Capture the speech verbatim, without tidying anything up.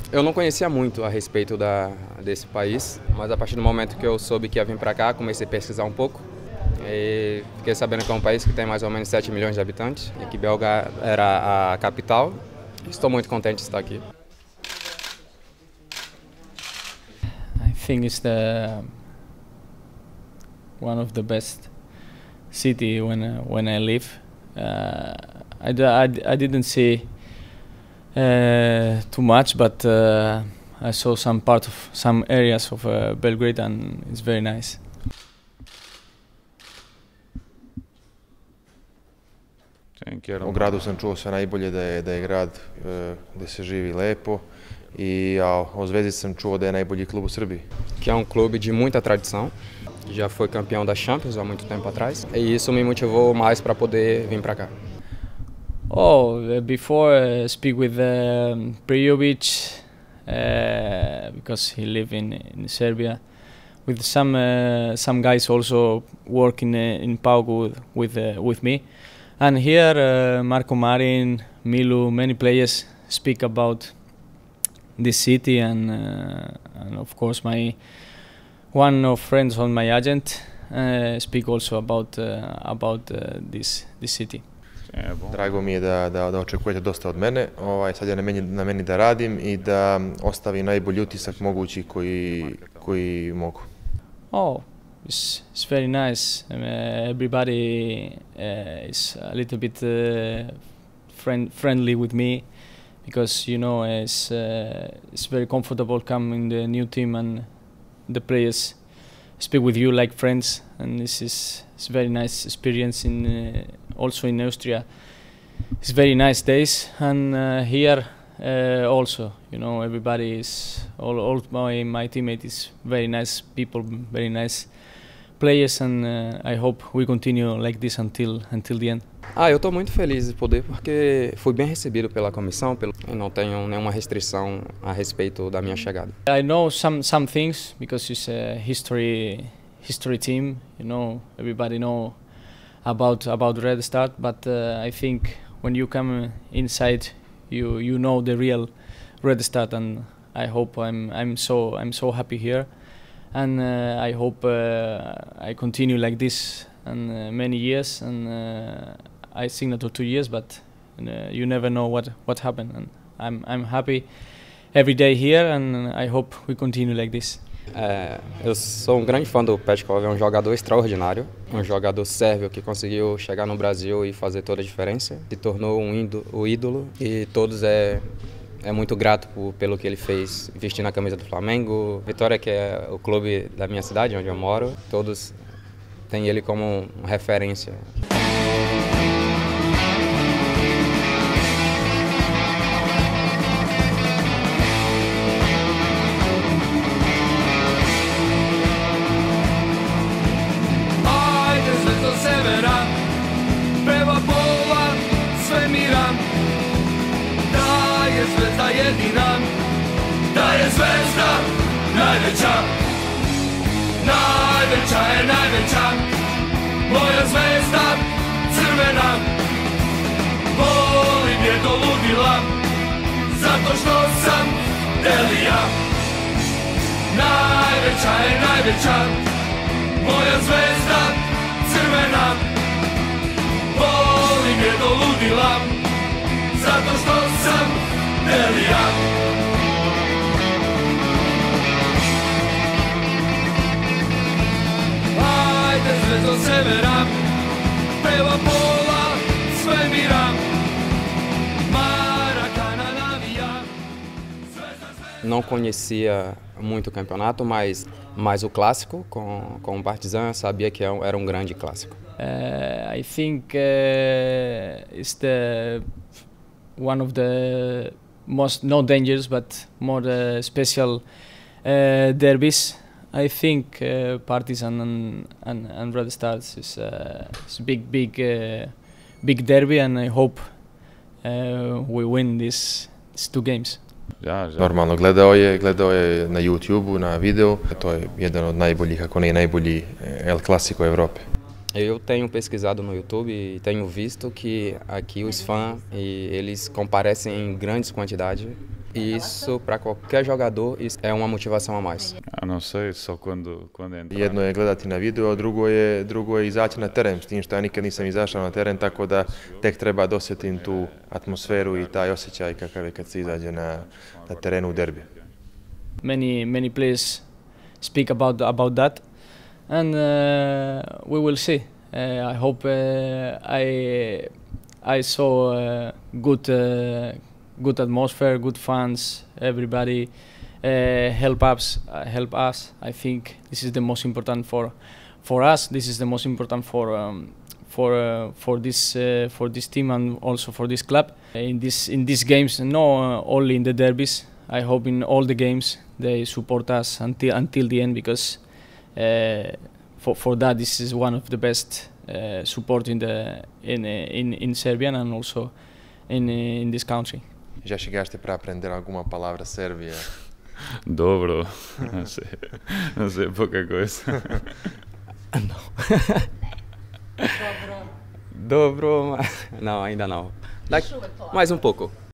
Eu não conhecia muito a respeito da, desse país, mas a partir do momento que eu soube que ia vir para cá, comecei a pesquisar um pouco. E fiquei sabendo que é um país que tem mais ou menos sete milhões de habitantes e que Belgrado era a capital. Estou muito contente de estar aqui. I think it's the one of the best city when uh, when I live. Uh, I, I, I didn't see uh, too much, but uh, I saw some part of some areas of uh, Belgrade, and it's very nice. U gradu sam čuo sve najbolje, da je, da je grad uh, gdje se živi lepo, e a o Zvezdi sam čuo da je najbolji klub u Srbiji. Que é um clube de muita tradição, já foi campeão da Champions há muito tempo atrás, e isso me motivou mais para poder vir para cá. Oh, uh, before uh, speak with uh, Prijovic, uh, because he live in in Serbia, with some uh, some guys also working uh, in Paugu with with, uh, with me. And here, uh, Marko Marin, Milu, many players speak about this city, and, uh, and of course my one of friends on my agent uh, speak also about uh, about uh, this this city. Drago mi je da, da, da očekujete dosta od mene. Ovaj, sad je na meni, na meni da radim i da ostavim najbolji utisak mogući koji, koji mogu. Oh. It's, it's very nice. Um, uh, everybody uh, is a little bit uh, friend, friendly with me, because you know it's uh, it's very comfortable coming in the new team, and the players speak with you like friends, and this is it's very nice experience. In uh, also in Austria, it's very nice days, and uh, here uh, also, you know, everybody is all all my my teammates is very nice people, very nice players, and uh, I hope we continue like this until until the end. Ah, eu estou muito feliz de poder, porque fui bem recebido pela comissão, pelo, eu não tenho nenhuma restrição a respeito da minha chegada. I know some some things because it's a history history team. You know, everybody know about about Red Start, but uh, I think when you come inside, you you know the real Red Start, and I hope I'm I'm so I'm so happy here. And uh, I hope uh, I continue like this and uh, many years, and uh, I signed for two years, but uh, you never know what what happened, and I'm I'm happy every day here, and I hope we continue like this. É, eu sou um grande fã do Petkov, é um jogador extraordinário, um jogador sérvio que conseguiu chegar no Brasil e fazer toda a diferença, se tornou um ídolo, o ídolo, e todos é É muito grato por, pelo que ele fez vestindo a camisa do Flamengo. Vitória, que é o clube da minha cidade, onde eu moro, todos têm ele como referência. Ajde zvezdo severa, prema pola svemira. Da je zvezda jedina, da je zvezda najveća, najveća je najveća, moja zvezda crvena, volim je do ludila, zato što sam Delija. Najveća je najveća, moja zvezda crvena, volim je do ludila, zato što sam Delija. Ajde zvezdo severa, peva pola svemira, Maracana navija. Não conhecia muito o campeonato, mas, mas o clássico com, com o Partizan, sabia que era um grande clássico. Uh, I think uh, it's the one of the most, not dangerous, but more uh, special uh, derbies. I think uh, Partizan and, and, and Red Stars is a uh, big, big, uh, big derby, and I hope uh, we win this, these two games. Normalno, gledao je, gledao je na YouTube-u, na videu. To je jedan od najboljih, ako ne najbolji El Clásico Evrope. Eu tenho pesquisado no YouTube e tenho visto que aqui os fãs, e eles comparecem em grandes quantidades E isso, para qualquer jogador, isso é uma motivação a mais. A não sei, só quando, quando entrar. Jedno je gledati na video, a drugo je, drugo je izaći na teren, s tim što ja nikad nisam izašao na teren, tako da tek treba dosjetim tu atmosferu i taj osjećaj kakav je kad se izađe na, na terenu u derbiju. Many many players speak about about that, and uh, we will see. Uh, I hope uh, I I saw uh, good uh, good atmosphere, good fans, everybody uh, help us uh, help us. I think this is the most important for for us. This is the most important for um, for uh, for this uh, for this team and also for this club. In this in these games, no uh, only in the derbies. I hope in all the games they support us until until the end, because uh, for for that this is one of the best uh, support in the in in in Serbia and also in in this country. Já chegaste para aprender alguma palavra sérvia? Dobro, não sei, não sei, pouca coisa. Dobro, mas... não, ainda não. Daqui... Mais um pouco.